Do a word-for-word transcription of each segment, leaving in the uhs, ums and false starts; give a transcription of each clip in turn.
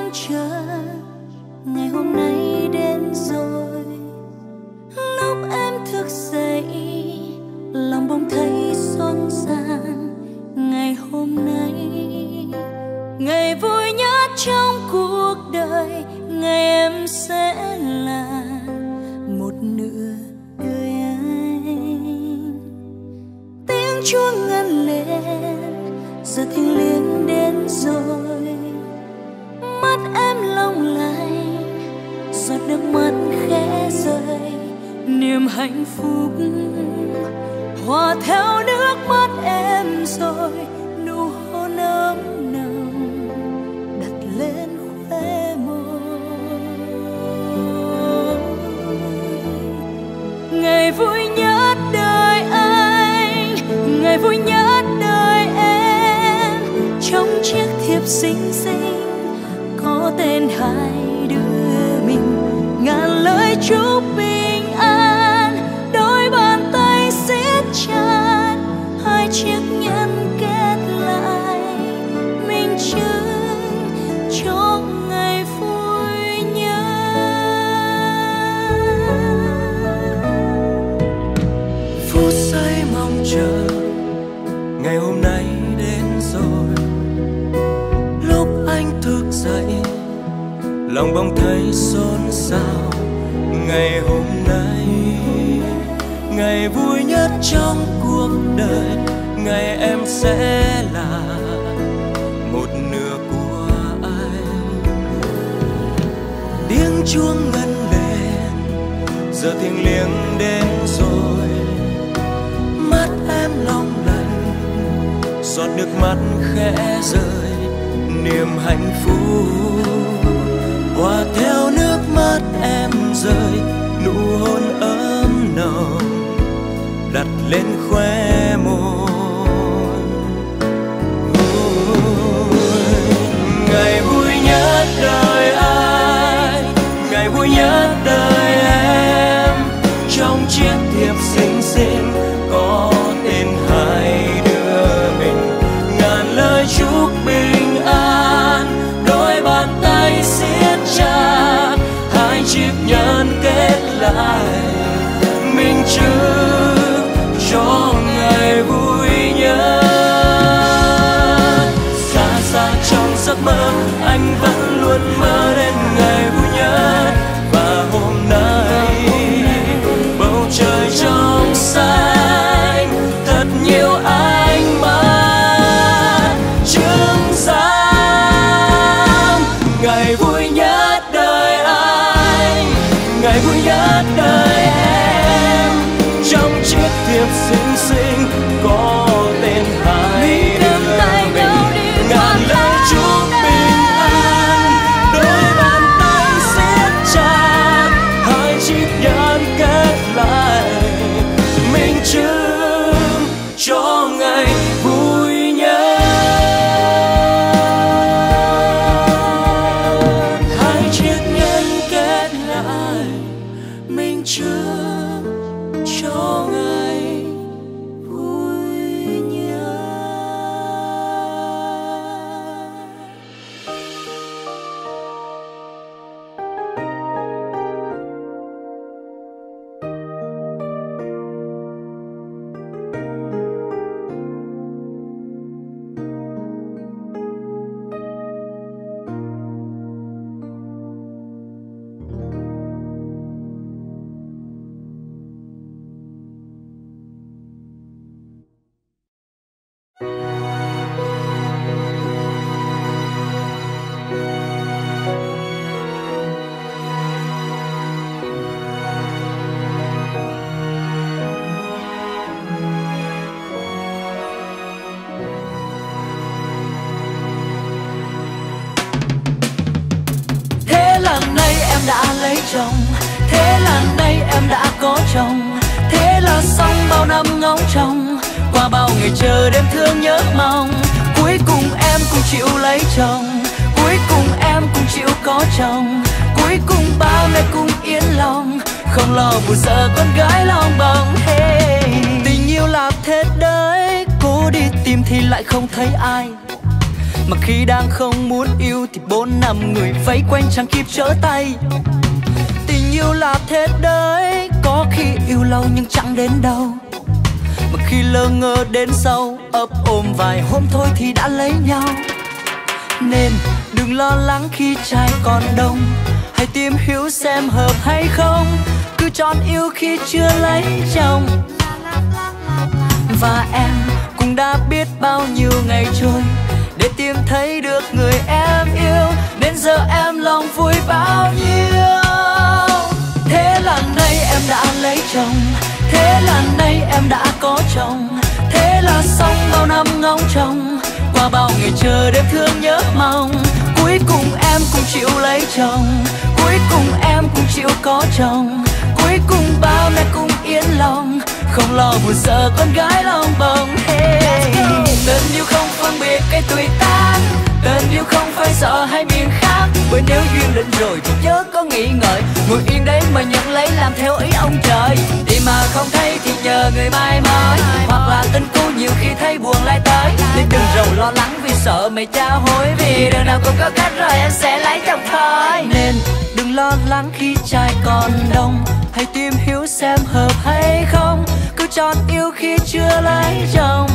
mong chờ ngày hôm nay đến rồi. Lúc em thức dậy lòng bỗng thấy xót xa. Ngày hôm nay ngày vui nhất trong cuộc đời, ngày em sẽ là một nửa đời anh. Tiếng chuông ngân lên giờ thiêng liêng đến rồi. Mắt em long lanh giọt nước mắt khẽ rơi. Niềm hạnh phúc hòa theo nước mắt em rồi. Nụ hôn ấm nồng đặt lên khóe môi. Ngày vui nhất đời anh, ngày vui nhất đời em. Trong chiếc thiệp xinh xinh có tên hai đứa mình. Ngàn lời chúc bình an, đôi bàn tay siết chặt. Hai chiếc nhẫn kết lại minh chứng cho ngày vui nhất. Phút giây mong chờ ngày hôm nay đến rồi. Lúc anh thức dậy lòng bỗng thấy xôn xao. Ngày hôm nay ngày vui nhất trong cuộc đời, ngày em sẽ là một nửa của anh. Tiếng chuông ngân lên giờ thiêng liêng đến rồi. Mắt em long lanh giọt nước mắt khẽ rơi. Niềm hạnh phúc hòa theo nước mắt em rơi. Nụ hôn ấm nồng đặt lên khóe môi. Ngày vui nhất đời anh, ngày vui nhất đời em. Trong chiếc thiệp xinh xinh có tên hai đứa mình. Ngàn lời chúc bình an, đôi bàn tay siết chặt. Hai chiếc nhẫn kết lại minh chứng cho ngày vui nhất. Xa xa trong giấc mơ anh vẫn luôn mơ đến ngày vui nhất. Và hôm nay bầu trời trong xanh thật nhiều ánh mắt chứng giám. Ngày vui nhất đời anh, ngày vui nhất đời em. Trong chiếc thiệp xinh xinh có tên hai đứa mình. Ngàn lời chúc bình an, đôi bàn tay siết chặt. Hai chiếc nhẫn kết lại minh chứng cho ngày vui nhất. Hai chiếc nhẫn kết lại minh chứng cho ngày vui nhất. Chồng thế là nay em đã có chồng. Thế là xong bao năm ngóng trông, qua bao ngày chờ đêm thương nhớ mong. Cuối cùng em cũng chịu lấy chồng, cuối cùng em cũng chịu có chồng. Cuối cùng ba mẹ cũng yên lòng, không lo buồn sợ con gái lòng bóng. Hey. Tình yêu là thế đấy, cố đi tìm thì lại không thấy ai. Mà khi đang không muốn yêu thì bốn năm người vây quanh chẳng kịp trở tay. Tình yêu là thế đấy, có khi yêu lâu nhưng chẳng đến đâu. Mà khi lơ ngơ đến sau, ấp ôm vài hôm thôi thì đã lấy nhau. Nên đừng lo lắng khi trai còn đông, hãy tìm hiểu xem hợp hay không. Cứ chọn yêu khi chưa lấy chồng. Và em cũng đã biết bao nhiêu ngày trôi để tìm thấy được người em yêu, nên giờ em lòng vui bao nhiêu. Thế là nay em đã lấy chồng, thế là nay em đã có chồng. Thế là xong bao năm ngóng trông, qua bao ngày chờ đêm thương nhớ mong. Cuối cùng em cũng chịu lấy chồng, cuối cùng em cũng chịu có chồng. Cuối cùng ba mẹ cũng yên lòng, không lo buồn sợ con gái lòng bồng. Hey. Tình yêu không phân biệt cái tuổi tác, tình yêu không phải sợ hay miền khác. Bởi nếu duyên định rồi thì chớ có nghĩ ngợi, ngồi yên đấy mà nhận lấy làm theo ý ông trời. Đi mà không thấy thì nhờ người mai mối, hoặc là tình cũ nhiều khi thấy buồn lại tới. Nên đừng rầu lo lắng vì sợ mày tra hối, vì đường nào cũng có cách rồi em sẽ lấy chồng thôi. Nên đừng lo lắng khi trai còn đông, hãy tìm hiểu xem hợp hay không. Cứ chọn yêu khi chưa lấy chồng.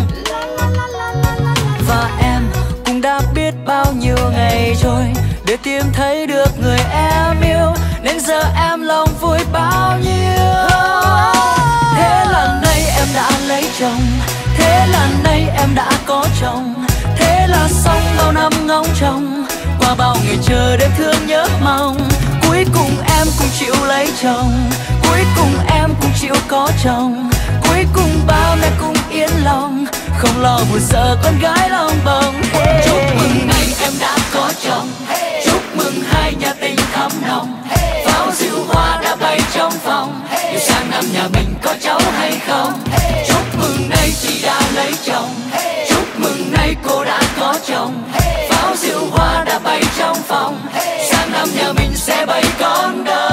Và em cũng đã biết bao nhiêu ngày trôi để tìm thấy được người em yêu, nên giờ em lòng vui bao nhiêu. Thế là nay em đã lấy chồng, thế là nay em đã có chồng. Thế là xong bao năm ngóng trông, qua bao ngày chờ đêm thương nhớ mong. Cuối cùng em cũng chịu lấy chồng, cuối cùng em cũng chịu có chồng. Cuối cùng ba mẹ cũng yên lòng, không lo buồn sợ con gái lòng bồng. Hey. Chúc mừng ngày em đã có chồng, hey. Chúc mừng hai nhà tình thắm nồng, hey. Pháo diệu hoa đã bay trong phòng, hey. Sang năm nhà mình có cháu hay không, hey. Chúc mừng nay chị đã lấy chồng, hey. Chúc mừng nay cô đã có chồng, hey. Pháo diệu hoa đã bay trong phòng, hey. Sang năm nhà mình sẽ bay con đâu.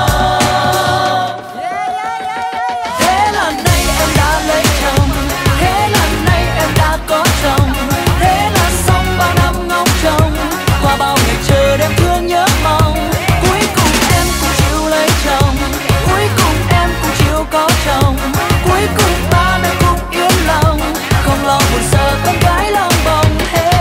Thế là nay em đã lấy chồng, thế là nay em đã có chồng. Thế là xong bao năm ngóng trông, qua bao ngày chờ đêm thương nhớ mong. Cuối cùng em cũng chịu lấy chồng, cuối cùng em cũng chịu có chồng. Cuối cùng ba mẹ cũng yên lòng, không lo buồn sợ con gái lòng bồng. Hey.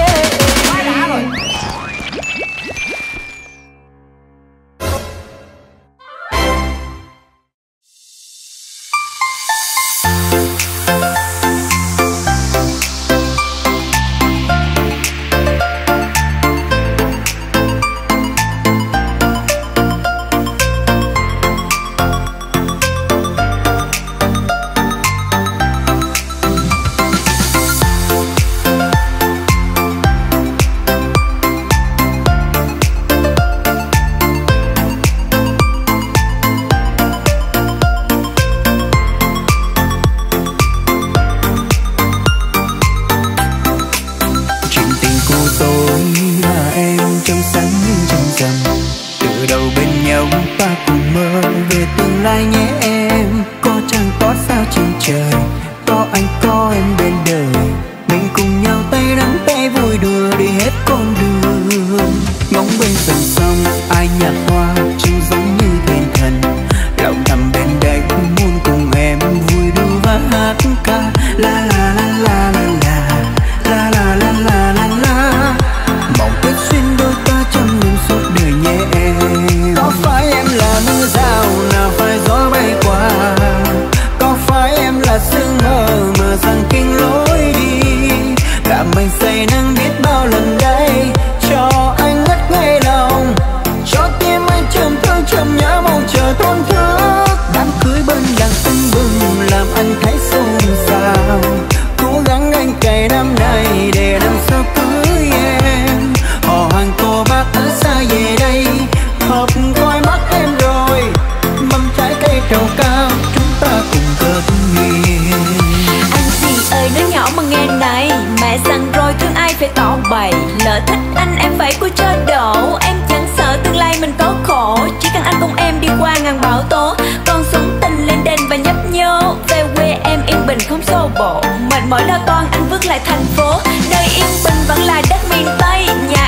Mỏi lo toan anh vứt lại thành phố, nơi yên bình vẫn là đất miền Tây. Nhà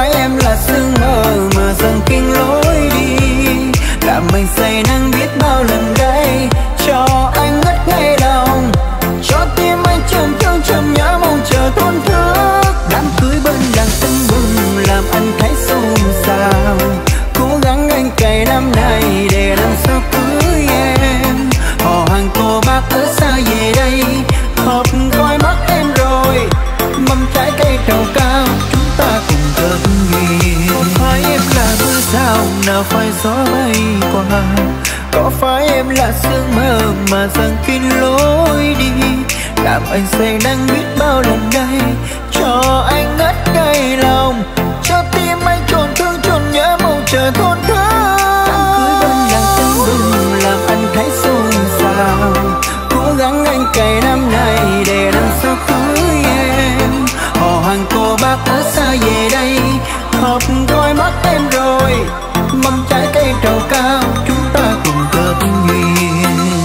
phải em là sương mơ mà dần kín lối đi, làm mình say nắng biết bao lần đây, cho anh ngất ngây lòng, cho tim anh trầm thương trầm nhớ mong chờ thôn thức. Đám cưới bên đàn tưng bừng làm anh thấy xôn xao, cố gắng anh cày năm nay để làm sao cưới em. Họ hàng cô bác ở xa về đây, hợp coi mắt em rồi, mâm trái cây trầu cao chúng ta cùng cất nghiêng. Có phải em là mưa rào nào phải gió bay qua, có phải em là sương mơ mà dần kín lối đi, làm anh say nắng biết bao lần đây, cho anh ngất ngây lòng, cho tim anh trồn thương trồn nhớ mong chờ thôn thức. Đám cưới bên làng tưng bừng làm anh thấy xôn xao, cố gắng anh cày năm nay để làm sao cưới em. Họ hàng cô bác ở xa về đây, hợp coi mắt em rồi, mâm trái cây trầu cao chúng ta cùng cất duyên.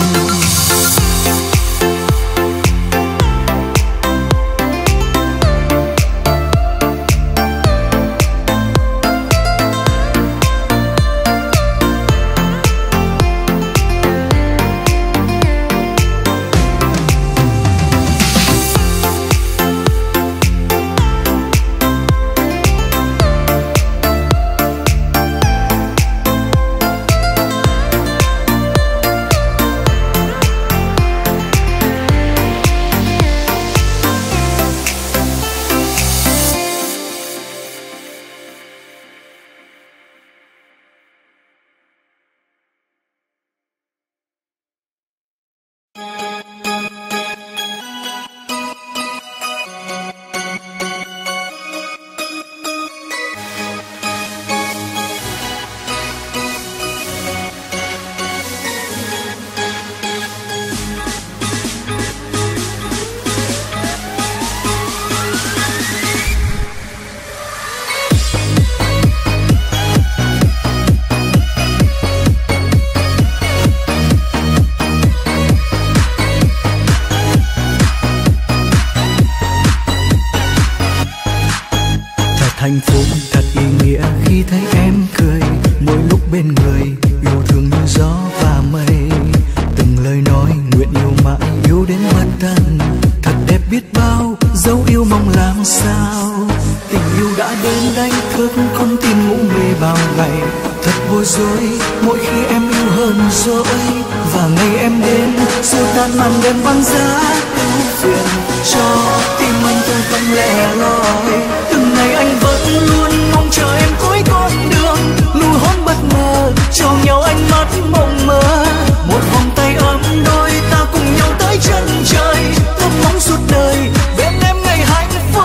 Hạnh phúc thật ý nghĩa khi thấy em cười, mỗi lúc bên người yêu thương như gió và mây. Từng lời nói nguyện yêu mãi, yêu đến bất tận, thật đẹp biết bao, dấu yêu mong làm sao. Tình yêu đã đến đánh thức con tim ngủ mê bao ngày, thật bối rối mỗi khi em yêu hơn dỗi. Và ngày em đến xua tan màn đêm băng giá ưu phiền, cho tim anh không không lẻ loi. Từng ngày anh vẫn luôn mong chờ em cuối con đường, nụ hôn bất ngờ cho nhau ánh mắt mộng mơ. Một vòng tay ấm đôi ta cùng nhau tới chân trời, ước mong suốt đời bên em ngày hạnh phúc.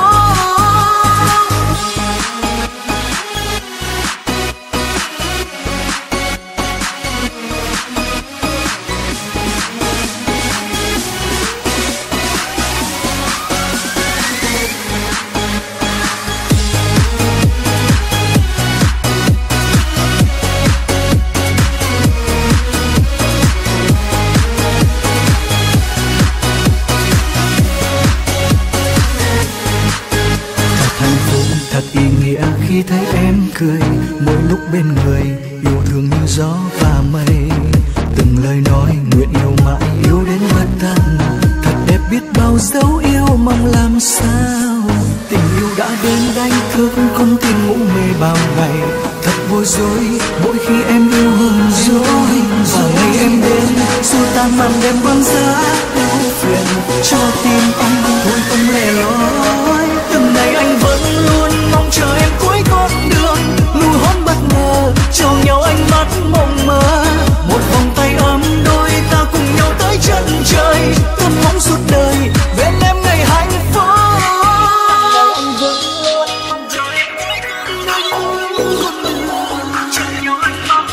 Khi thấy em cười mỗi lúc bên người, yêu thương như gió và mây. Từng lời nói nguyện yêu mãi, yêu đến bất tận, thật đẹp biết bao dấu yêu mong làm sao. Tình yêu đã đến đánh thức con tim ngủ mê bao ngày, thật bối rối mỗi khi em yêu hơn dối. Và ngày em đến xua tan màn đêm băng giá ưu phiền, cho tim anh thôi không lẻ loi. Từng ngày anh vẫn luôn mong chờ em cuối con đường, nụ hôn bất ngờ cho nhau ánh mắt mộng mơ. Một vòng tay ấm đôi ta cùng nhau tới chân trời, ước mong suốt đời bên em ngày hạnh phúc. Anh vẫn luôn mong chờ em cuối con đường, cho nhau ánh mắt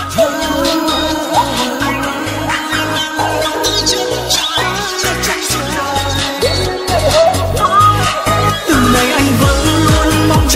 từng ngày anh vẫn luôn mong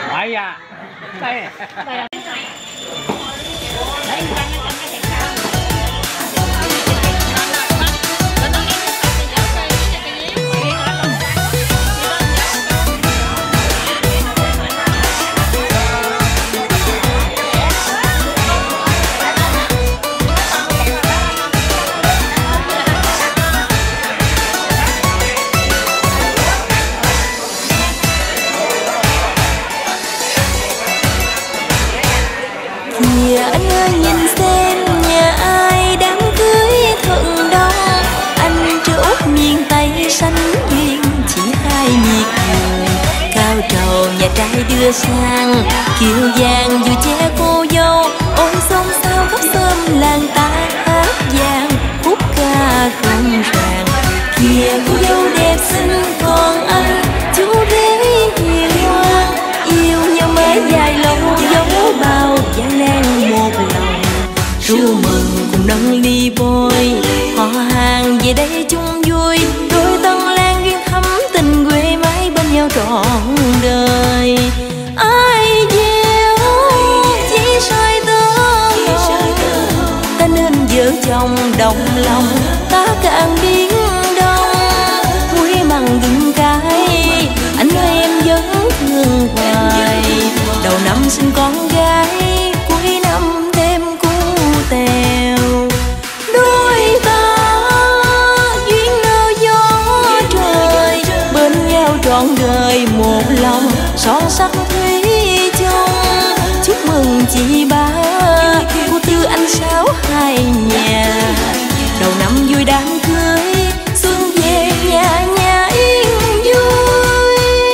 Ai da. Đây. Đây. Kìa anh ơi nhìn xem nhà ai đám cưới thuận đông. Anh trút miền Tây xanh duyên chỉ hai miệt vườn. Cao trầu nhà trai đưa sang kiều vàng dù che cô dâu. Ôi xôn xao khắp xóm làng ta hát vang khúc ca rộn ràng. Kìa cô dâu đẹp xinh còn anh chú rể hiền ngoan. Yêu nhau mới dài lâu dấu bao gian nan một lòng. Ru mừng cùng nâng ly bôi họ hàng về đây chung vui. Đôi tân lan duyên thắm tình quê mãi bên nhau trọn đời. Ai gieo chỉ soi tơ ta nên vợ chồng đồng lòng. Ta càng biến đông muối mặn gừng cay anh ơi em vẫn thương hoài. Đầu năm sinh con gái cuối năm thêm cu tèo. Đôi ta duyên nơ gió trời bên nhau trọn đời một lòng. Son sắc thủy chung chúc mừng chị ba cô Tư anh Sáu hai nhà. Đầu năm vui đám cưới xuân về nhà nhà yên vui.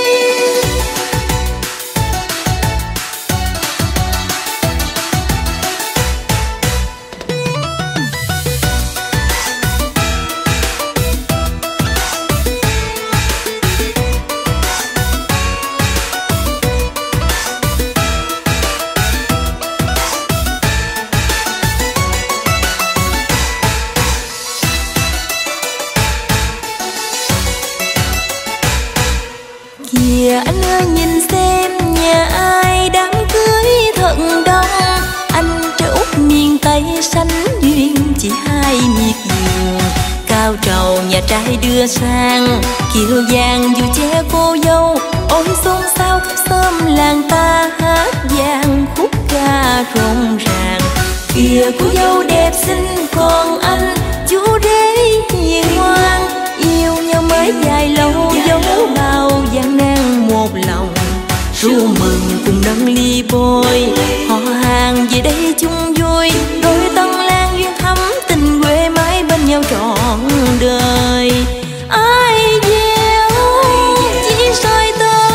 Kìa anh ơi nhìn xem nhà ai đám cưới thuận đông. Anh trai út miền Tây xanh duyên chỉ hai miệt vườn. Cao trầu nhà trai đưa sang kiều vàng dù che cô dâu. Ôi xôn xao khắp xóm làng ta hát vang khúc ca rộn ràng. Kìa cô dâu đẹp xinh còn anh chú rể hiền ngoan. Yêu nhau mới dài lâu dấu bao gian nan một lòng. Ru mừng cùng nâng ly bôi họ hàng về đây chung vui. Đôi tân lan duyên thắm tình quê mãi bên nhau trọn đời. Ai gieo chỉ soi tơ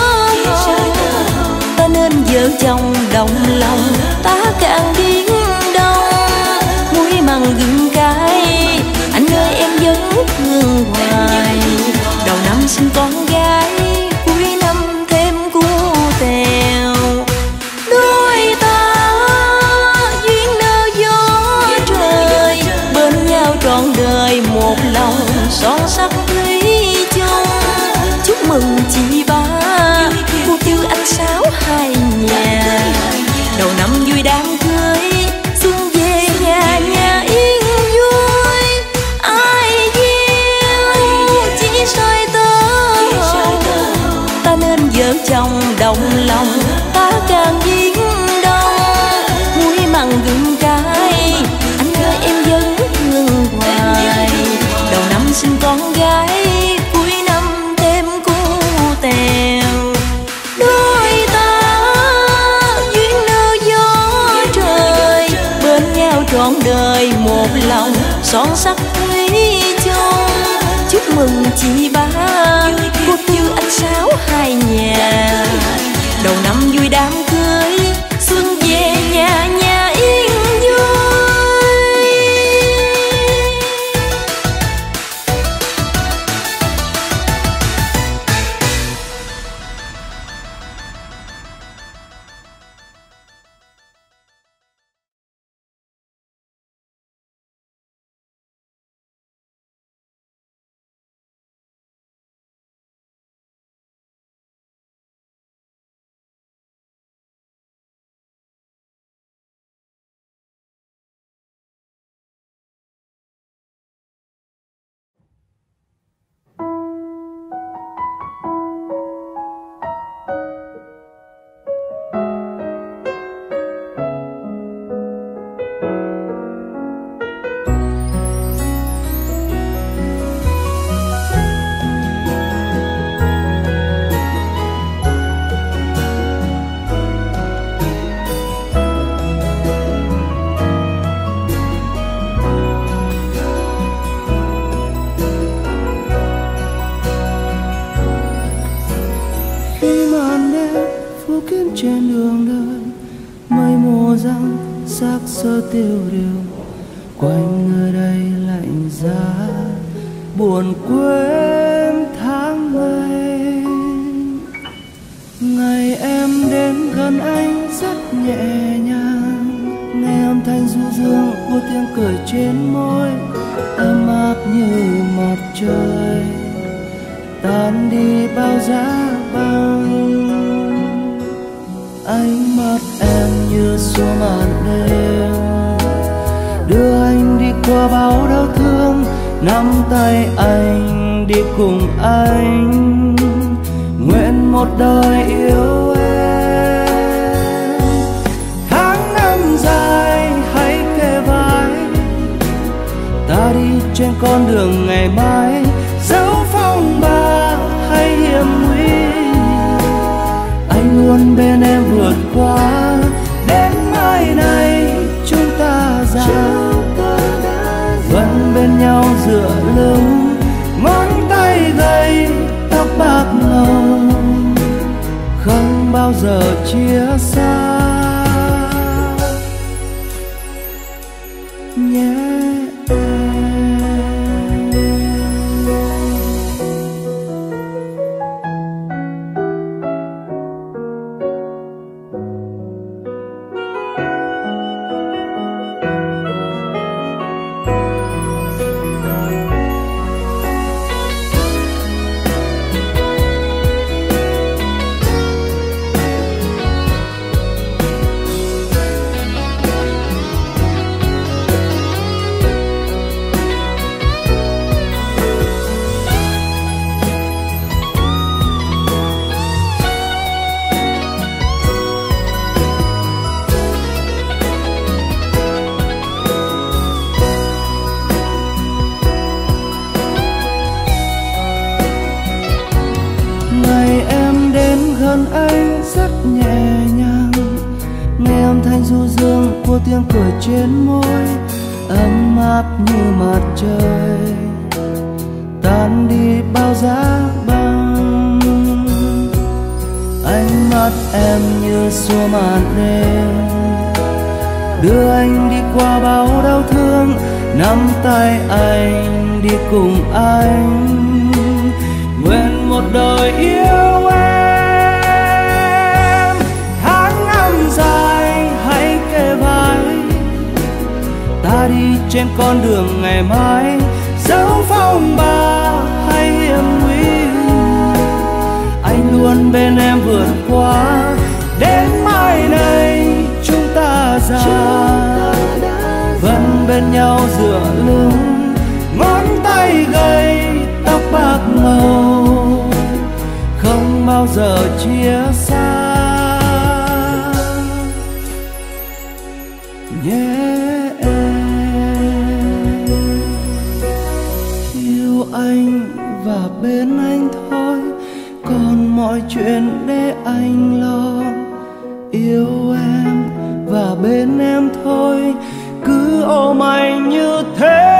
ta nên vợ chồng đồng lòng. Ta càng biến đông muối mặn gừng cay anh ơi em vẫn thương hoài. Đầu năm sinh con gái cuối năm thêm cu tèo. Đôi ta duyên nơ gió trời bên nhau trọn đời một lòng. Son sắc thủy chung chúc mừng chị ba cô Tư anh Sáu hai nhà. Đầu năm vui đám cưới xuân về nhà nhà yên vui. Ai gieo chỉ soi tơ ta nên vợ chồng đồng lòng. Ta càng biến đông muối mặn gừng cay anh ơi em vẫn thương hoài. Đầu năm sinh con gái cuối năm thêm cu tèo. Đôi ta duyên nơ gió trời bên nhau trọn đời một lòng. Son sắc thủy chung chúc mừng chị ba cô Tư anh Sáu hai nhà. Đầu năm vui đám cưới xuân về nhà nhà yên vui. trên đường đời, mây mù răng xác sơ tiêu điều, quanh nơi đây lạnh giá buồn quên tháng ngày. Ngày em đến gần anh rất nhẹ nhàng, nghe âm thanh du dương của tiếng cười trên môi, ấm áp như mặt trời tan đi bao giá băng. Ánh mắt em như xua màn đêm, đưa anh đi qua bao đau thương, nắm tay anh đi cùng anh, nguyện một đời yêu em. Tháng năm dài hãy kề vai, ta đi trên con đường ngày mai, dẫu phong ba hay hiểm nguy, anh luôn bên em vượt qua. Đến mai này chúng ta già, vẫn bên nhau dựa lưng, ngón tay gầy tóc bạc ngầu, không bao giờ chia xa nhé em. Anh rất nhẹ nhàng, nghe âm thanh du dương của tiếng cười trên môi, ấm áp như mặt trời tan đi bao giá băng. Ánh mắt em như xua màn đêm, đưa anh đi qua bao đau thương, nắm tay anh đi cùng anh, nguyện một đời yêu em. Ta đi trên con đường ngày mai, dẫu phong ba hay hiểm nguy, anh luôn bên em vượt qua. Đến mai này chúng ta già, vẫn bên nhau dựa lưng, ngón tay gầy tóc bạc ngầu, không bao giờ chia xa nhé. Anh và bên anh thôi, còn mọi chuyện để anh lo. Yêu em và bên em thôi, cứ ôm anh như thế.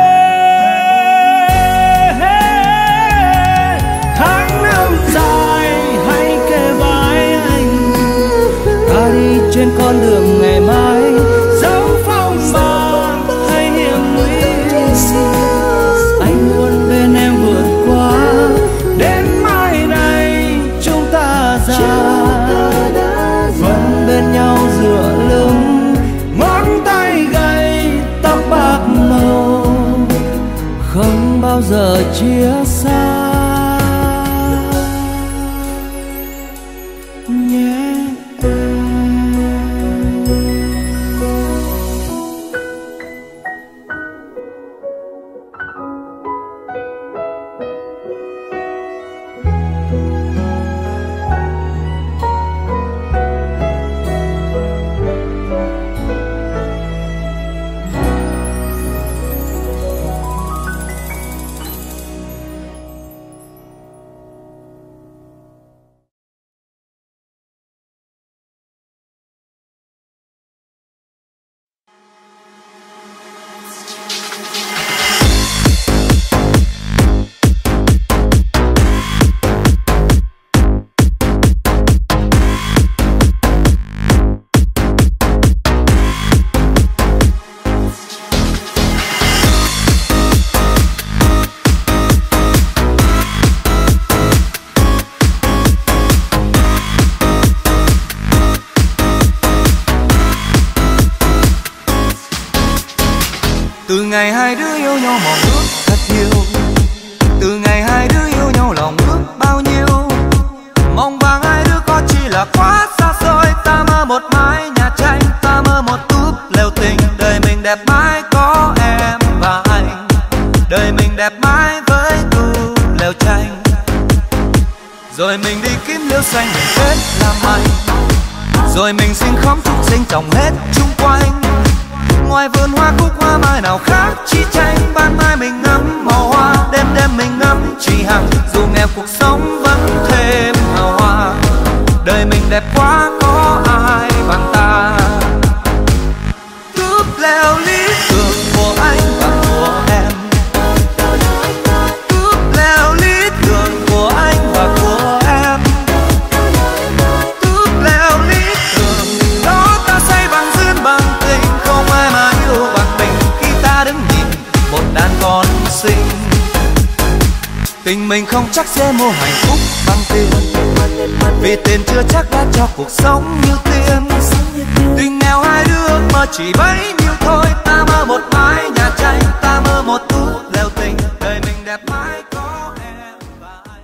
Tháng năm dài hãy kề vai anh, ta đi trên con đường ngày mai, dẫu phong ba hay hiểm nguy, anh luôn bên em vượt qua. Đến mai này chúng ta già, vẫn bên nhau dựa lưng, ngón tay gầy tóc bạc màu, không bao giờ chia xa nhé em. Từ ngày hai đứa yêu nhau mong ước thật nhiều, từ ngày hai đứa yêu nhau lòng ước bao nhiêu. Mong vàng hai đứa có chỉ là quá xa xôi. Ta mơ một mái nhà tranh, ta mơ một túp lều tình. Đời mình đẹp mãi có em và anh, đời mình đẹp mãi với túp lều tranh. Rồi mình đi kiếm liễu xanh mình kết làm mây, rồi mình xin khóm trúc xinh trồng hết chung quanh. Ngoài vườn hoa cúc hoa mai nào khác chi tranh. Ban mai mình ngắm màu hoa, đêm đêm mình ngắm chỉ hằng. Dù nghèo cuộc sống vẫn thêm hào hoa, đời mình đẹp quá có ai bằng ta. Túp lều lý tưởng của anh và của em, túp lều lý tưởng của anh và của em, túp lều lý tưởng đó ta xây bằng duyên bằng tình. Không ai mà yêu bằng mình khi ta đứng nhìn một đàn con xinh. Tình mình không chắc sẽ mua hạnh phúc bằng tiền, vì tiền chưa chắc đã cho cuộc sống như tiền. Tình nghèo hai đứa mơ chỉ bấy nhiêu thôi. Ta mơ một mái nhà tranh, ta mơ một túp lều tình. Đời mình đẹp mãi có em và anh.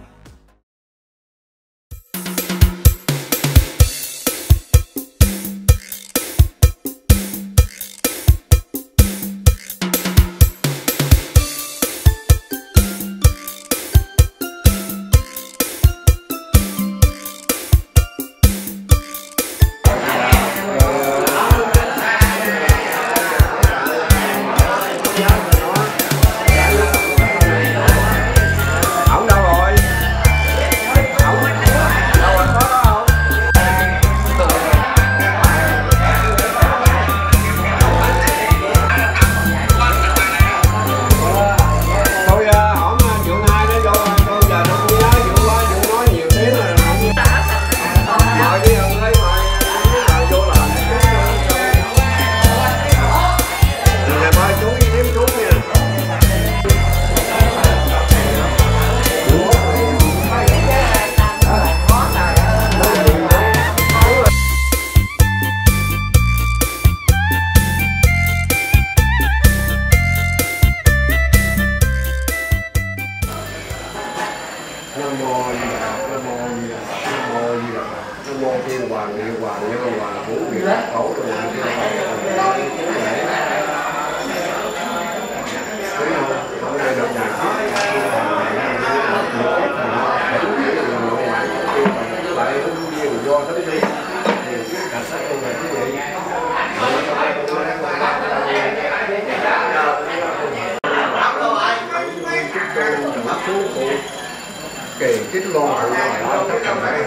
Kỳ chín lô hụi đó tất cả mọi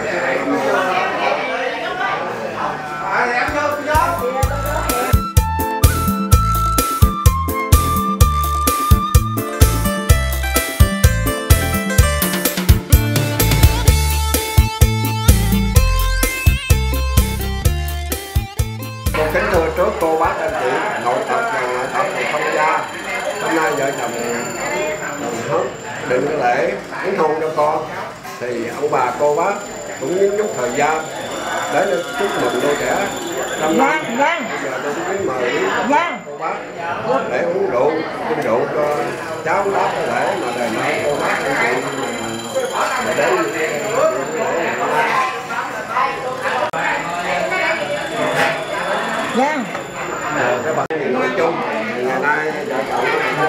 kính thưa trước cô bác anh chị nội tập và tập thông gia. Hôm nay vợ chồng đồng hết định cái lễ đính hôn cho con thì ông bà cô bác cũng nhấn chút thời gian để chúc mừng đôi trẻ năm năm. Bây giờ tôi cũng muốn mời cô bác để uống rượu uống rượu cho cháu đáp cái lễ mà đời nay cô bác anh chị mà đến Vâng. Các bạn nói chung ngày nay vợ chồng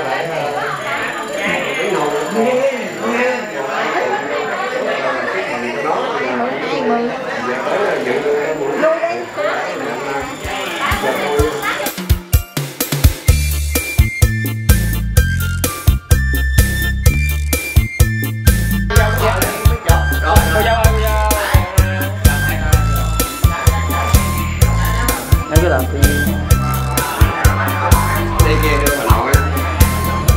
đính hôn Cái làm gì? đây kia đưa Hà Nội.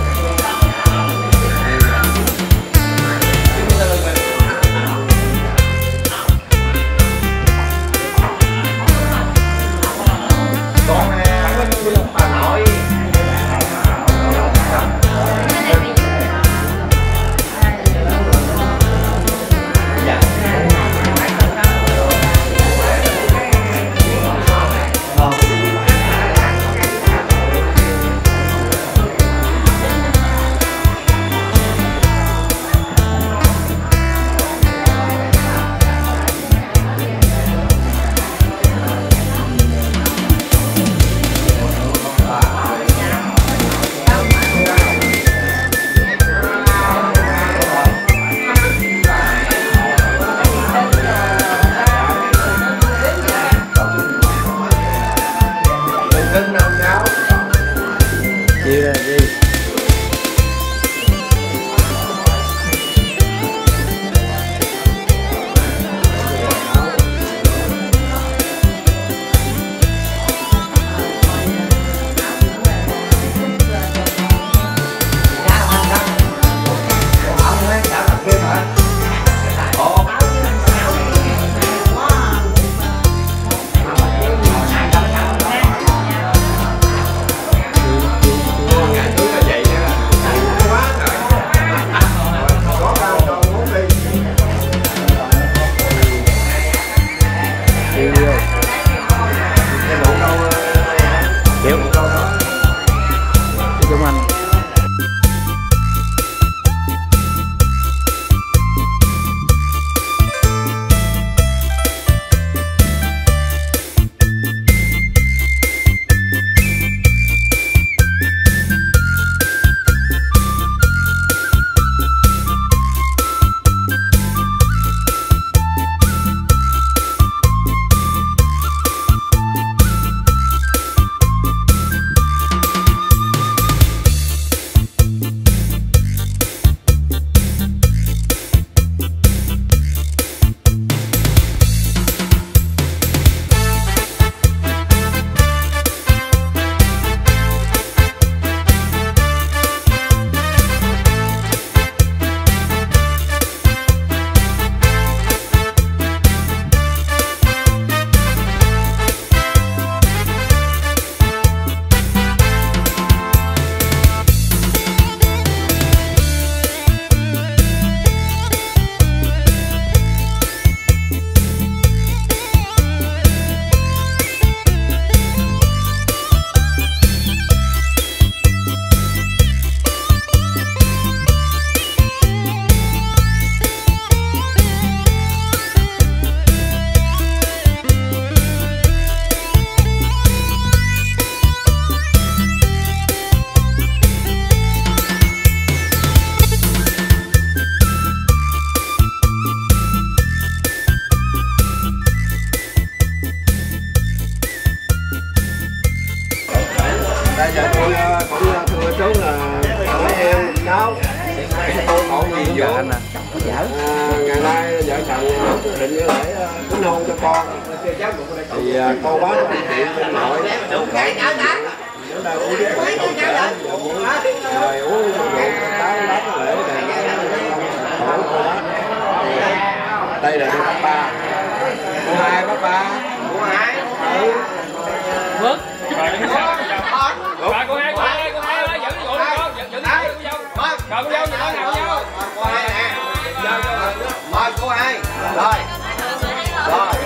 Dạ anh à. À, ngày nay vợ chồng quyết định với lại đính hôn cho con. Thì cô bác anh chị bên nội đến đây uống với con trẻ rồi uống rượu táo bát lễ để hỏi cô bác. Đây là bác ba. Cô hai bác ba. Cô hai. Ừ. Vâng. Rồi cô hai, cô hai, cô hai ơi, dẫn cô đi con, dẫn dẫn cô dâu. Rồi cô dâu nhìn con nào cô dâu. Cô hai nè. Mời cô hai. Rồi. Rồi.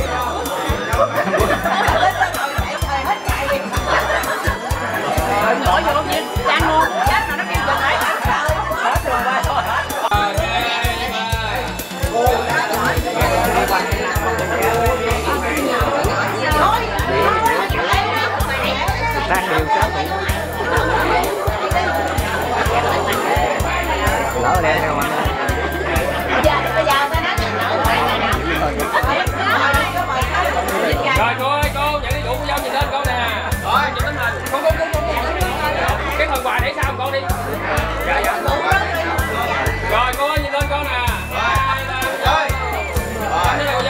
Bỏ vô gì? Chan luôn. Chết mà nó kêu dừng lại. Hết rồi ba thôi. Đang điều cháu tụi lỡ đen đâu mà rồi cô ơi, cô nhận đi dụ cô dâu nhìn lên con nè. Rồi nhìn tấm hình con con con cái phần quà để sao con đi. Dạ dạ rồi cô ơi nhìn lên con nè. Rồi rồi rồi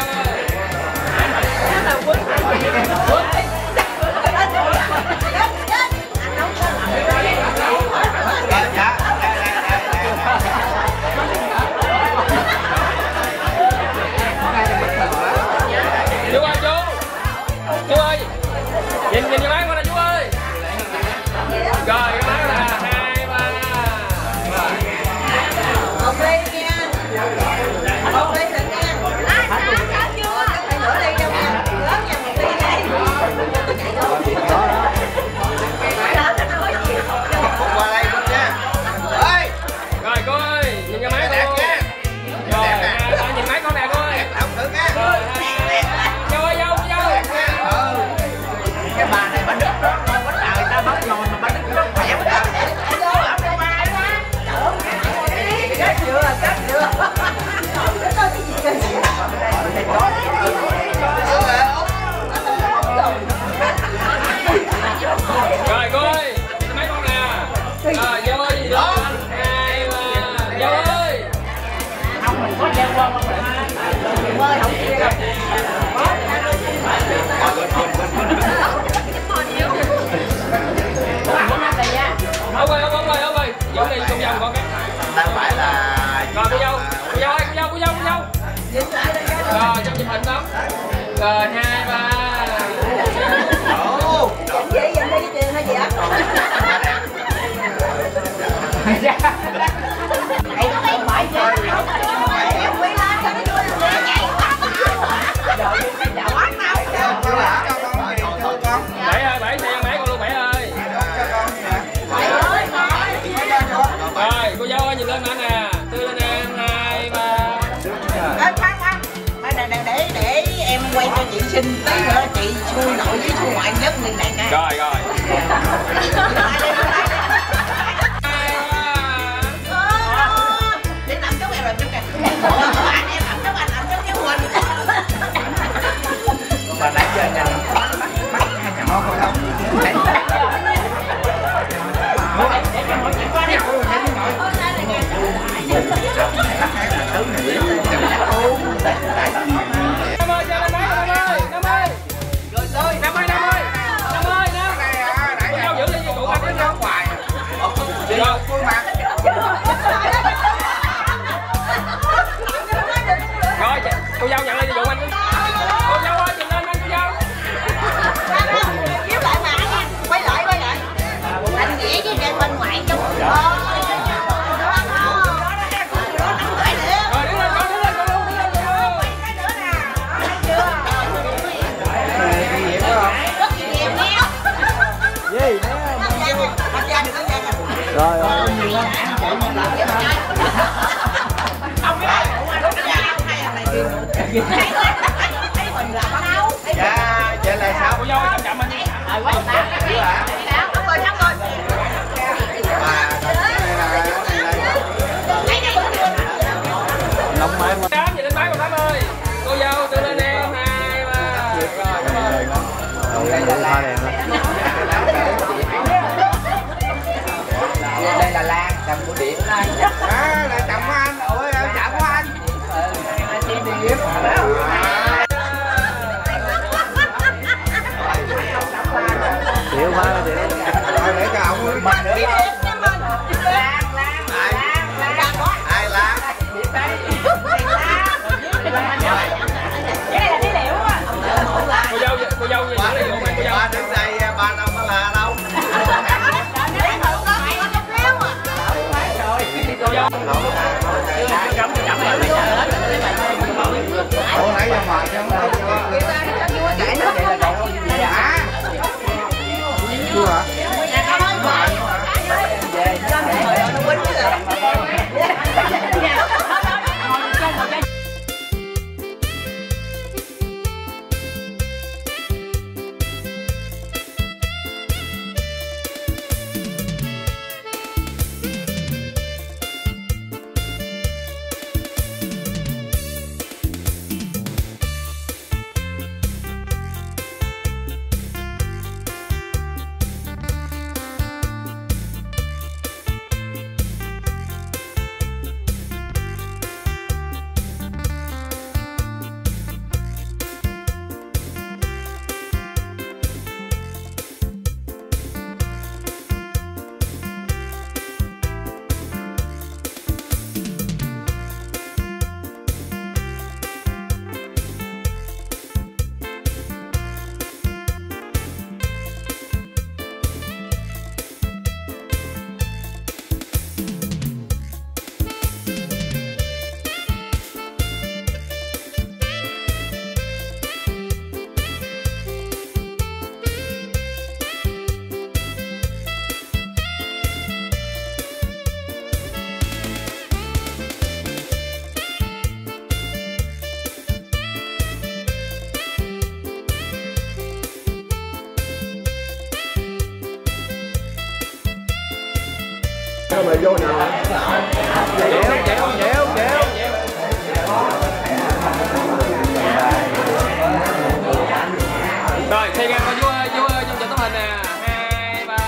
chú ơi chú chú ơi nhìn nhìn cái máy qua nè chú ơi. Rồi cái máy là hai ba một ly nha, một ly được nha. Ai sao sao chưa? Phải nửa ly đâu nha, lớn nha một ly đây. Qua đây luôn nha. Ơi. Rồi cô ơi nhìn cái máy cô nha. Rồi nhìn máy con nè cô ơi. Rồi dâu ơi dâu dâu. Cái bà này bà đứt đó, bánh nào người ta bắt nồi mà bà đứt nó khỏe quá. Cắt chưa, cắt chưa. Rồi cô ơi nhìn máy con nè. Rồi dâu ơi nhìn lên. Hai ba dâu ơi. Không mình có đeo qua không được. Ơi không kia. Ông ơi, ông ơi, ông ơi, dâu đi con dâu con cái. Đang phải là Rồi cô dâu, cô dâu ơi, cô dâu, cô dâu, cô dâu. Rồi trong chụp hình đó. Rồi hai ba. ồ. Gì vậy đi tiền hay gì á? Em phải chơi. Em quy lên cho nó vui rồi nhảy. Rồi cái chảo quán nào? Bảy ơi, bảy xe máy con luôn bảy ơi. Rồi cô dâu ơi nhìn lên nữa nè. Tươi lên nè, hai ba. Khoan khoan. Để để để để em quay cho chị xin tí nữa chị xui nội với xui ngoại nhất mình này nè. Rồi rồi. Để làm giống em làm giống em. Anh em làm giống anh làm giống cháu Quỳnh. Mà nãy giờ nhìn bắt bắt hai nhỏ không không. Năm ơi, cho năm ơi, năm ơi, năm ơi. Rồi rồi, năm ơi, năm ơi. Năm ơi nè. Cô dâu giữ đi cụ anh đến đâu hoài. Rồi, khuôn mặt. Rồi, cô dâu nhận lên vụ anh. Cô dâu ơi, nhìn lên anh cô dâu. Chiếu lại mà nha. Quay lại, quay lại. Anh Nghĩa với Trang bên ngoại trong. Rồi đứng lên con, đứng lên con luôn, đứng lên con luôn. Rất nhiều nhiều nha. Gì nữa? Rồi rồi. Dạ, vậy là sao? Cô dâu chậm chậm anh. Rồi quá tám. Xong rồi, xong rồi. Nóng máy quá. Tám nhìn lên máy con Tám ơi. Cô dâu tự lên em hai ba. Rồi cảm ơn. Đây là hoa đèn đó. Đây là lan, cầm của điện. À, là chồng của anh. pha là chị. Ai để cái ông Bắt đi em nha mình. Lan lan lan lan. ai lá Cái này là đi liệu á. Cô dâu cô dâu gì nữa là cô dâu. ba đứng đây ba năm nó là đâu. Ủa nãy giờ mệt chứ không thấy chưa? Hả? Mày vô nào? Chéo chéo chéo chéo. Rồi, thì ra con vô vô vô chụp tấm hình nè. Hai ba.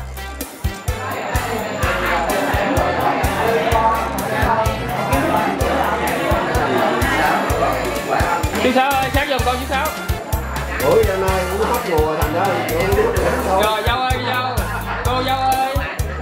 Chú Sáu ơi, sát giùm con chú Sáu. Ủa năm nay cũng hết mùa thành ra Rồi dâu ơi dâu. Cô dâu ơi.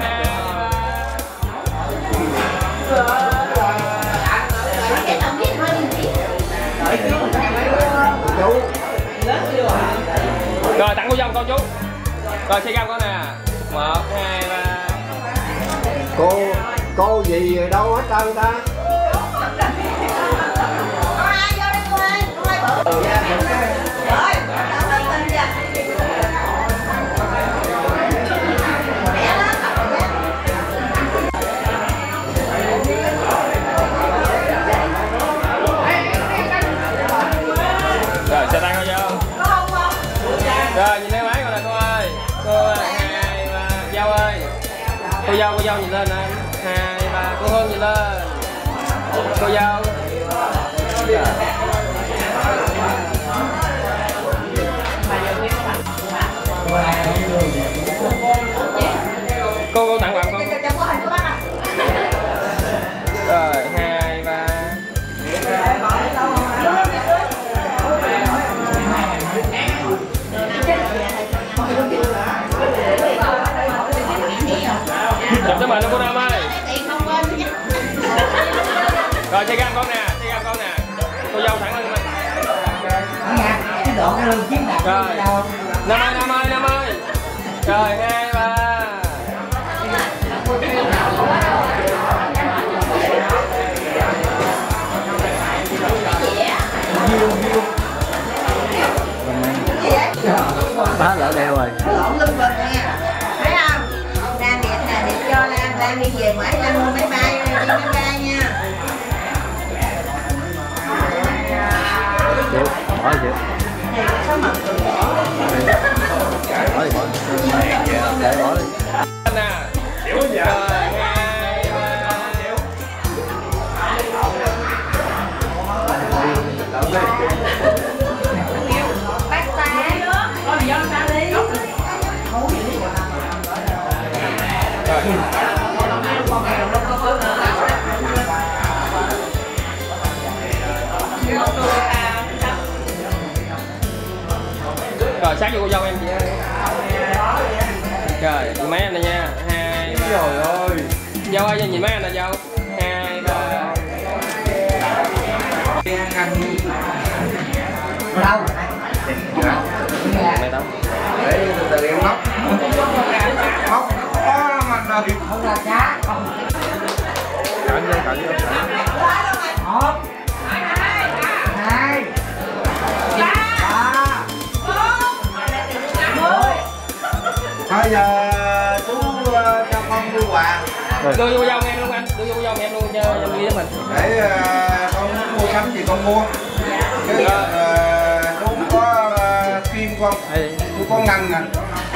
Rồi tặng cô dâu con chú. Rồi xe cam con nè. Một, hai, ba. Cô cô gì rồi đâu hết trơn ta. Rồi xe tay cô dâu. Rồi nhìn thấy máy con nè cô ơi. Cô hai ba. Dâu ơi. Cô dâu cô dâu nhìn lên nè. Hai ba. Cô Hương nhìn lên. Cô dâu. Cô cô tặng quà con. Rồi hai ba. Chụp cho mình cô Nam ơi. Rồi xe cam con nè, xe cam con nè. Cô dâu thẳng lên mình. Rồi. Nam ơi, Nam ơi, Nam ơi. Rồi hai ba. Bá lỡ đeo rồi. Lộn lưng vật nè. Thấy không? Lan đẹp nè, đẹp cho Lan, Lan đi về mãi Lan mua máy bay, đi máy bay nha. Chịu, bỏ đi chịu. Bỏ đi, bỏ đi. Để bỏ đi. Nè. Chịu giờ. hai ba. Bắt tay. Con gì không ta đi. Rồi sáng vô cô dâu em chị ơi. Dâu ơi, nhìn mấy anh là dâu. Hai, ba. Anh đâu? Mày đâu? Để từ từ em móc. Móc có mà nào thì không là cá. Cẩn vô, cẩn vô. Một, hai, ba, bốn. Bây giờ chú cho con mua quà. Đưa vô dâu em luôn anh, đưa vô dâu em luôn cho em ghi cho mình. Để uh, con mua sắm gì con mua. Chứ uh, chú có uh, kim con, chú có ngăn nè.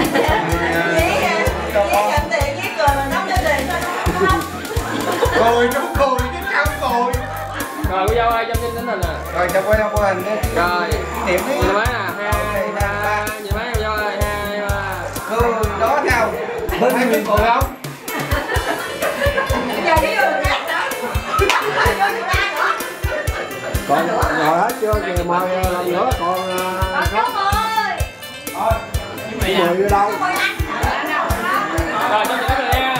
Cho con. Cười chú cười chứ sao cười. Rồi cô dâu ơi, cho tin tính hình nè. Rồi cho quay quay hình đi. Rồi. Điểm đi. Nhìn mấy nè, hai, ba. Nhìn mấy cô dâu ơi, hai, ba. Cười đó nhau. Thấy mình cười không? Còn ngồi hết chưa? Kìa mời lần nữa còn khách. Thôi. Mời vô đâu? Rồi, cho chị nói nha.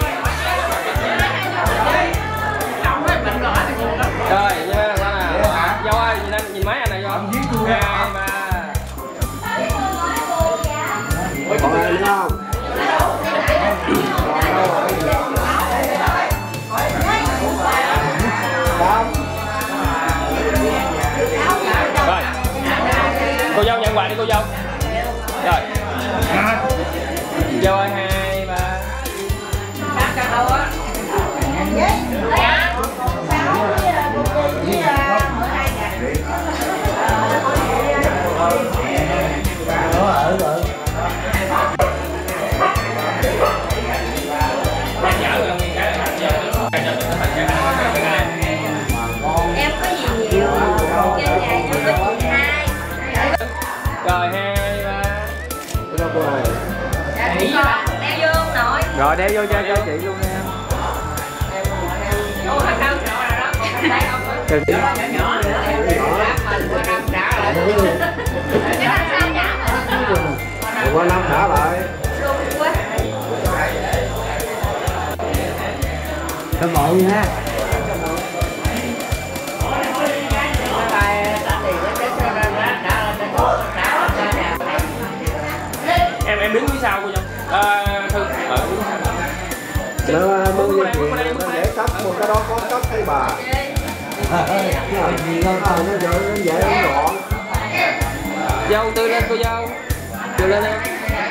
Rồi, như thế là nè. Dâu ơi, nhìn anh, nhìn mấy anh này dâu. Hai, ba. Còn ai nữa không? Rồi. Cô dâu nhận quà đi cô dâu. Rồi. Dâu ơi, hai, ba. Em có gì nhiều trên nhà vô có chị hai. Rồi, hai, ba. Đeo vô nội. Rồi đeo vô cho cho chị luôn nha. Ủa mà sao sợ rồi đó, còn đây không có. Từ từ. Nhỏ nhỏ nữa. Mình qua năm trả lại. Qua năm trả lại. Cảm ơn nha. Em em đứng phía sau cô dâu. À, Thư, ở đứng sau. Nó mừng gì chuyện nó để cấp một cái đó có cấp hay bà. Nó dễ nó dễ nó gọn. Dâu tư lên cô dâu. Tư lên em.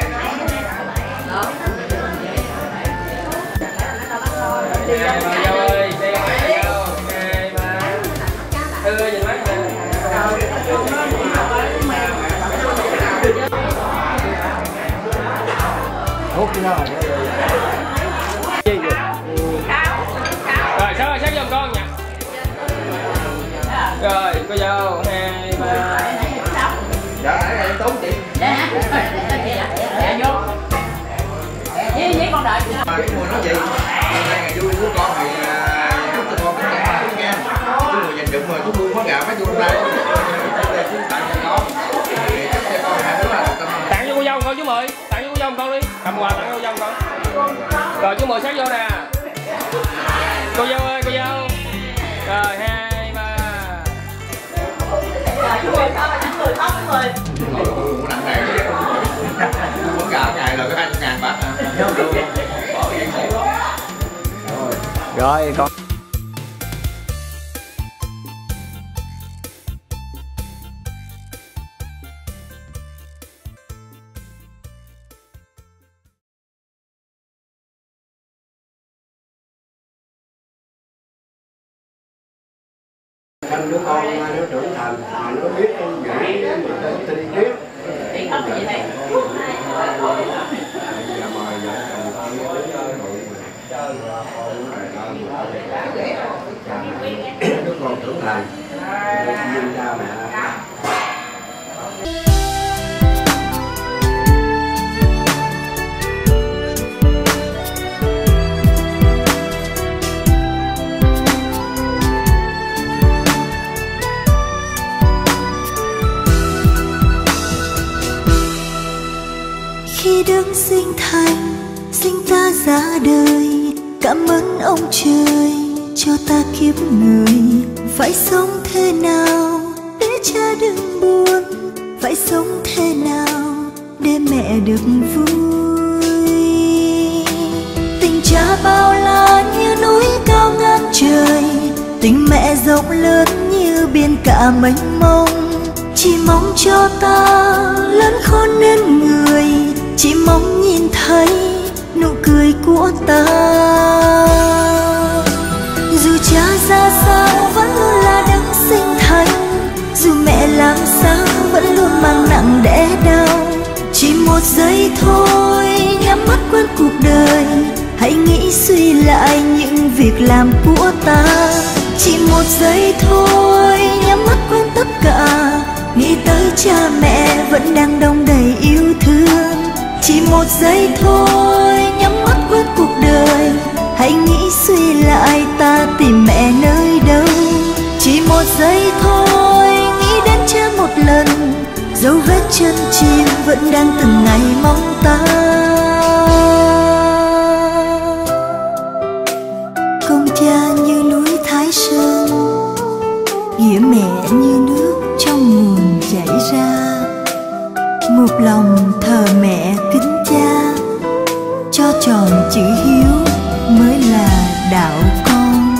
Dâu ơi, đây là dâu. Hai, ba. Thư ơi, nhìn mấy nè. Hút cái đó rồi. Rồi, sao rồi, xếp giùm con nha. Rồi, cô dâu, hai, ba. Dạ, để em tốn chị. Dạ, dạ vô. Với với con đợi. Cái mùi nói gì? Hôm nay ngày vui của con thì chúc cho con cái nhà chút nha. Chú mùi dành dụng rồi, chú mua món gạo mấy chú hôm nay. Để chú tặng cho con. Thì chúc cho con hai đứa là tâm. Tặng cho cô dâu con chú Mười. Tặng cho cô dâu con đi. Cầm quà tặng cho cô dâu con. Rồi chú Mười sát vô nè. Cô dâu ơi, cô dâu. Rồi, hai, ba. Rồi chú Mười khóc, chú Mười khóc, chú Mười. Ngồi nặng nề chứ. Món gạo ngày là có hai mươi ngàn bác hả? Bỏ vậy khổ lắm. Rồi con. Anh đứa con nó trưởng thành mà nó biết con dữ mà nó tinh khiết. Đi khóc gì đây? Giờ mời vợ chồng con đứa con trưởng thành nhìn cha mẹ. Khi đấng sinh thành sinh ta ra đời, Cảm ơn ông trời cho ta kiếp người. Phải sống thế nào để cha đừng buồn, phải sống thế nào để mẹ được vui. Tình cha bao la như núi cao ngang trời, tình mẹ rộng lớn như biển cả mênh mông. Chỉ mong cho ta lớn khôn nên người, chỉ mong nhìn thấy nụ cười của ta. Dù cha ra sao vẫn luôn là đấng sinh thành, dù mẹ làm sao vẫn luôn mang nặng đẻ đau. Chỉ một giây thôi nhắm mắt quên cuộc đời, hãy nghĩ suy lại những việc làm của ta. Chỉ một giây thôi nhắm mắt quên tất cả, nghĩ tới cha mẹ vẫn đang đong đầy yêu thương. Chỉ một giây thôi nhắm mắt quên cuộc đời, hãy nghĩ suy lại ta tìm mẹ nơi đâu. Chỉ một giây thôi nghĩ đến cha một lần, dấu vết chân chim vẫn đang từng ngày mong ta. Công cha như núi Thái Sơn, nghĩa mẹ như nước trong nguồn chảy ra. Một lòng thờ mẹ kính cha, cho tròn chữ hiếu mới là đạo con.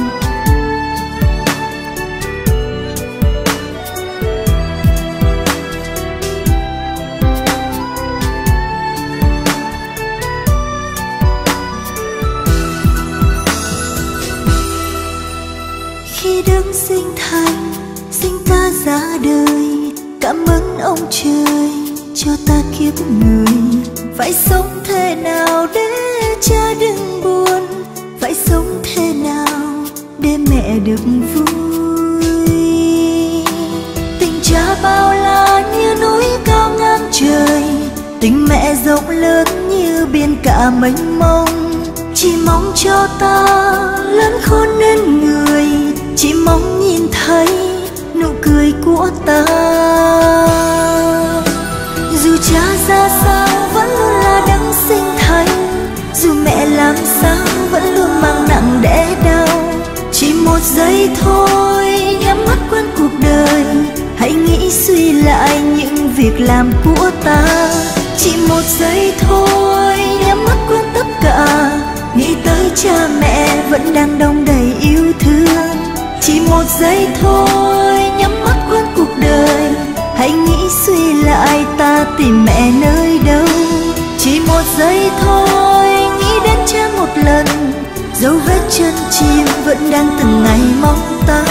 Khi đấng sinh thành sinh ta ra đời, cảm ơn ông trời cho ta kiếp người. Phải sống thế nào để cha đừng buồn, phải sống thế nào để mẹ được vui. Tình cha bao la như núi cao ngang trời, tình mẹ rộng lớn như biển cả mênh mông. Chỉ mong cho ta lớn khôn nên người, chỉ mong nhìn thấy nụ cười của ta. Dù cha ra sao vẫn luôn là đấng sinh thành, dù mẹ làm sao vẫn luôn mang nặng đẻ đau. Chỉ một giây thôi nhắm mắt quên cuộc đời, hãy nghĩ suy lại những việc làm của ta. Chỉ một giây thôi nhắm mắt quên tất cả, nghĩ tới cha mẹ vẫn đang đong đầy yêu thương. Chỉ một giây thôi nhắm mắt quên cuộc đời, hãy nghĩ suy lại ta tìm mẹ nơi đâu. Chỉ một giây thôi nghĩ đến cha một lần, dấu vết chân chim vẫn đang từng ngày mong ta.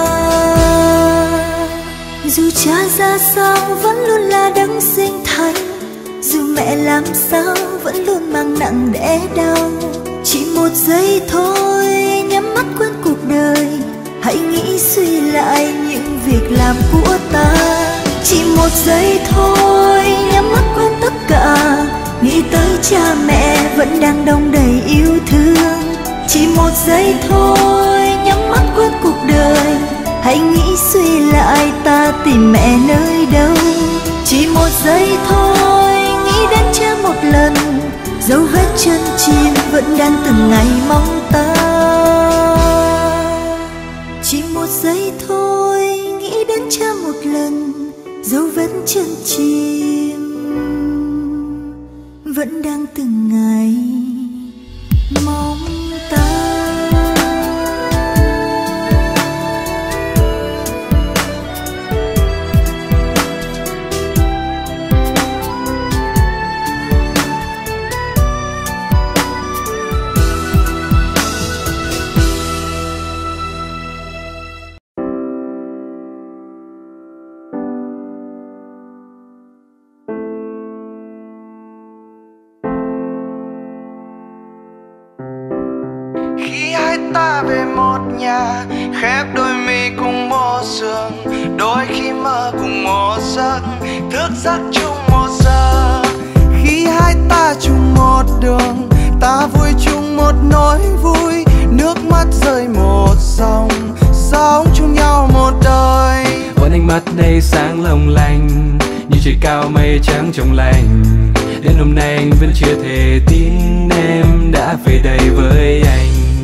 Dù cha ra sao vẫn luôn là đấng sinh thành, dù mẹ làm sao vẫn luôn mang nặng đẻ đau. Chỉ một giây thôi nhắm mắt quên cuộc đời, hãy nghĩ suy lại những việc làm của ta. Chỉ một giây thôi nhắm mắt quên tất cả, nghĩ tới cha mẹ vẫn đang đong đầy yêu thương. Chỉ một giây thôi nhắm mắt quên cuộc đời, hãy nghĩ suy lại ta tìm mẹ nơi đâu. Chỉ một giây thôi nghĩ đến cha một lần, dấu vết chân chim vẫn đang từng ngày mong ta. Chỉ một giây thôi nghĩ đến cha một lần, dấu vết chân chim vẫn đang từng ngày mong ta. Ta về một nhà khép đôi mi cùng một giường, đôi khi mơ cùng một giấc, thức giấc chung một giờ. Khi hai ta chung một đường, ta vui chung một nỗi vui, nước mắt rơi một dòng, sống chung nhau một đời. Ôn ánh mắt đây sáng long lanh, như trời cao mây trắng trong lành. Đến hôm nay anh vẫn chưa thể tin em đã về đây với anh.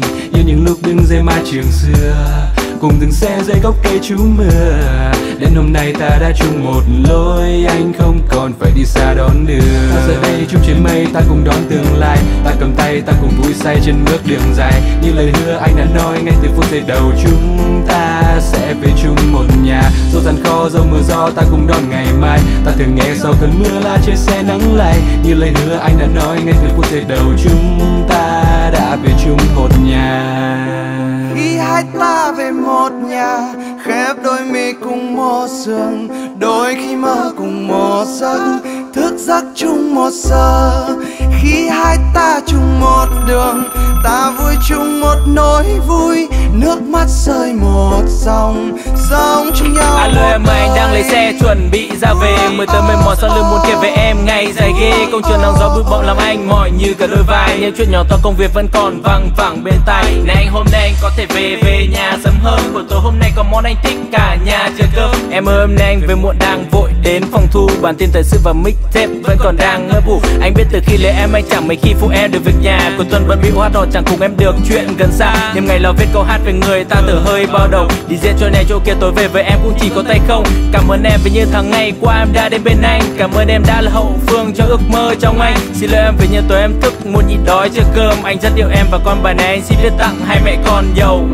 trường xưa, cùng từng xe dưới gốc cây trú mưa. Đến hôm nay ta đã chung một lối, anh không còn phải đi xa đón đưa. Ta giờ đây chung trên mây, ta cùng đón tương lai. Ta cầm tay, ta cùng vui say trên bước đường dài. Như lời hứa anh đã nói ngay từ phút giây đầu, chúng ta sẽ về chung một nhà. Dẫu gian khó, dẫu mưa gió, ta cùng đón ngày mai. Ta thường nghe sau cơn mưa là trên xe nắng lay. Như lời hứa anh đã nói ngay từ phút giây đầu, chúng ta đã về chung một nhà. Khi hai ta về một nhà, khép đôi mi cùng một giường, đôi khi mơ cùng một giấc, thức giấc chung một giờ. Khi hai ta chung một đường, ta vui chung một nỗi vui, nước mắt rơi một dòng, sống chung nhau. Alo em ơi, anh đang lấy xe chuẩn bị ra về, mới tới mệt mỏi sau lưng muốn kể về em ngày dài ghê. Công trường nắng gió bụi bặm làm anh mỏi như cả đôi vai, những chuyện nhỏ to công việc vẫn còn văng vẳng bên tai. Này anh hôm nay anh có thể về về nhà sớm hơn, buổi tối hôm nay có món anh thích cả nhà chờ cơm. Em ơi hôm nay anh về muộn đang vội đến phòng thu, bản tin thời sự và mixtape vẫn còn đang ngơ vụ. Anh biết từ khi lấy em anh chẳng mấy khi phụ em được việc nhà, cuối tuần vẫn bị hát đỏ chẳng cùng em được chuyện gần xa. Đêm ngày lo viết câu hát về người ta từ hơi bao đầu, đi diễn chỗ này chỗ kia tối về với em cũng chỉ có tay không. Cảm ơn em vì những tháng ngày qua em đã đến bên anh, cảm ơn em đã là hậu phương cho ước mơ trong anh. Xin lỗi em vì nhiều tối em thức muốn nhịn đói chờ cơm, anh rất yêu em và con bài này anh xin viết tặng hai mẹ con giàu.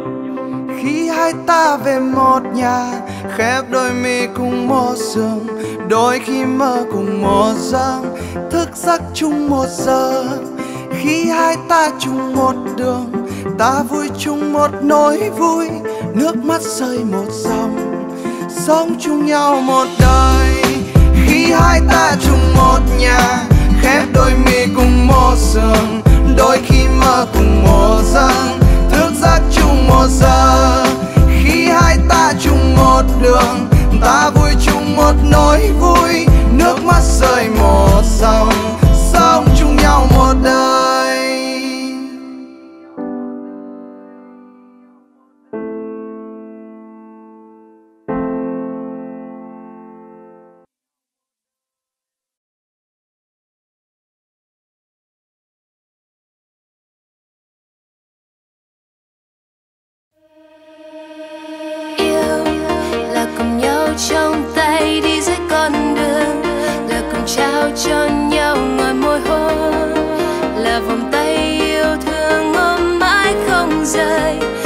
Khi hai ta về một nhà, khép đôi mi cùng một giường, đôi khi mơ cùng một giấc, thức giấc chung một giờ. Khi hai ta chung một đường, ta vui chung một nỗi vui, nước mắt rơi một dòng, sống chung nhau một đời. Khi hai ta chung một nhà, khép đôi mi cùng một giường, đôi khi mơ cùng một giấc, thức giấc chung một giờ. Khi hai ta chung một đường, ta vui chung một nỗi vui, nước mắt rơi một dòng, sống chung nhau một đời. Trong tay đi dưới con đường, là cùng trao cho nhau ngồi môi hôn, là vòng tay yêu thương ôm mãi không rời.